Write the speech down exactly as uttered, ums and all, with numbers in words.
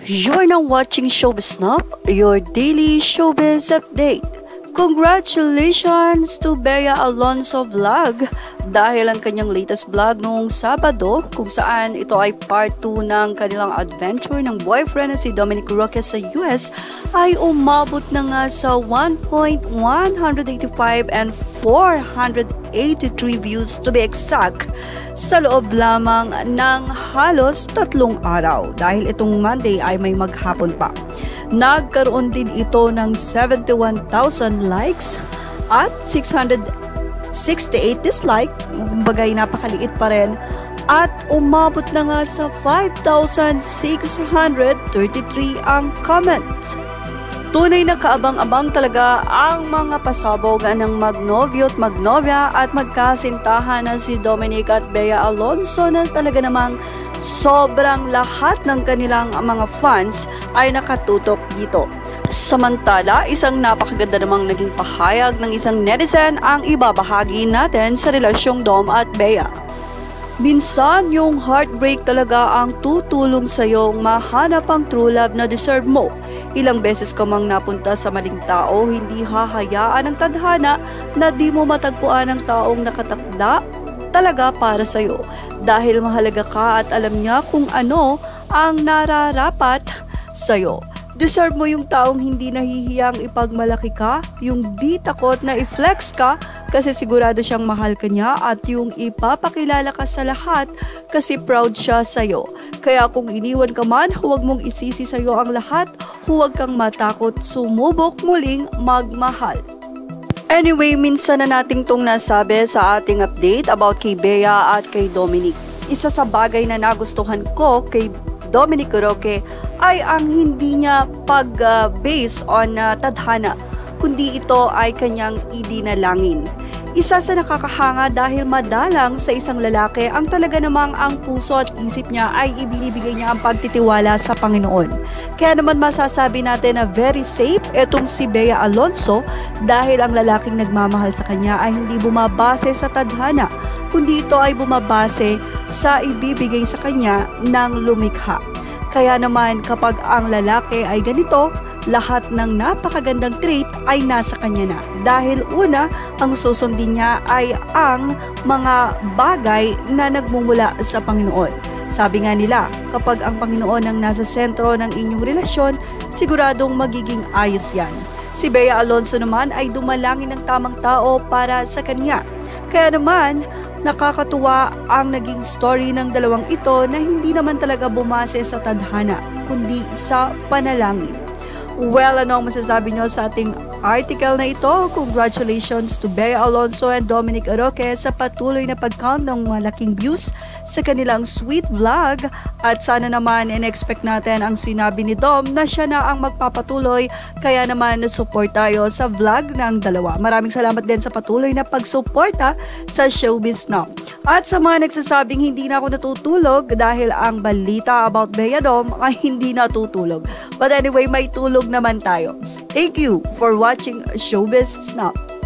You're now watching Showbiz Snap, your daily showbiz update. Congratulations to Bea Alonzo Vlog dahil ang kanyang latest vlog noong Sabado kung saan ito ay part two ng kanilang adventure ng boyfriend na si Dominic sa U S ay umabot na nga sa one point one eight five and four hundred eighty-three views to be exact sa loob lamang ng halos tatlong araw dahil itong Monday ay may maghapon pa. Nagkaroon din ito ng seventy-one thousand likes at six hundred sixty-eight dislike, bagay napakaliit pa rin, at umabot na nga sa five thousand six hundred thirty-three ang comments. Tunay na kaabang-abang talaga ang mga pasabog ng magnovyo at magnovya at magkasintahan na si Dominic at Bea Alonzo na talaga namang sobrang lahat ng kanilang mga fans ay nakatutok dito. Samantala, isang napakaganda namang naging pahayag ng isang netizen ang ibabahagi natin sa relasyong Dom at Bea. Minsan, yung heartbreak talaga ang tutulong sa'yong mahanap ang true love na deserve mo. Ilang beses ka mang napunta sa maling tao, hindi hahayaan ng tadhana na di mo matagpuan ang taong nakatakda talaga para sa'yo. Dahil mahalaga ka at alam niya kung ano ang nararapat sa'yo. Deserve mo yung taong hindi nahihiyang ipagmalaki ka, yung di takot na i-flex ka kasi sigurado siyang mahal ka niya at yung ipapakilala ka sa lahat kasi proud siya sa'yo. Kaya kung iniwan ka man, huwag mong isisi sa'yo ang lahat, huwag kang matakot sumubok muling magmahal. Anyway, minsan na nating tong nasabi sa ating update about kay Bea at kay Dominic. Isa sa bagay na nagustuhan ko kay Dominic ay ang hindi niya pag-base uh, on uh, tadhana, kundi ito ay kanyang idinalangin. Isa sa nakakahanga dahil madalang sa isang lalaki ang talaga namang ang puso at isip niya ay ibinibigay niya ang pagtitiwala sa Panginoon. Kaya naman masasabi natin na very safe itong si Bea Alonzo dahil ang lalaking nagmamahal sa kanya ay hindi bumabase sa tadhana, kundi ito ay bumabase sa ibibigay sa kanya ng lumikha. Kaya naman kapag ang lalaki ay ganito, lahat ng napakagandang trait ay nasa kanya na. Dahil una, ang susundin niya ay ang mga bagay na nagmumula sa Panginoon. Sabi nga nila, kapag ang Panginoon ang nasa sentro ng inyong relasyon, siguradong magiging ayos yan. Si Bea Alonzo naman ay dumalangin ng tamang tao para sa kanya. Kaya naman, nakakatuwa ang naging story ng dalawang ito na hindi naman talaga bumase sa tadhana, kundi sa panalangin. Well, ano ang masasabi nyo sa ating article na ito? Congratulations to Bea Alonzo and Dominic sa patuloy na pag-count ng malaking views sa kanilang sweet vlog. At sana naman in-expect natin ang sinabi ni Dom na siya na ang magpapatuloy. Kaya naman support tayo sa vlog ng dalawa. Maraming salamat din sa patuloy na pagsuporta sa Showbiz Now. At sa mga nagsasabing hindi na ako natutulog dahil ang balita about Bea Dom ay hindi natutulog. But anyway, may tulog naman tayo. Thank you for watching Showbiz Snap.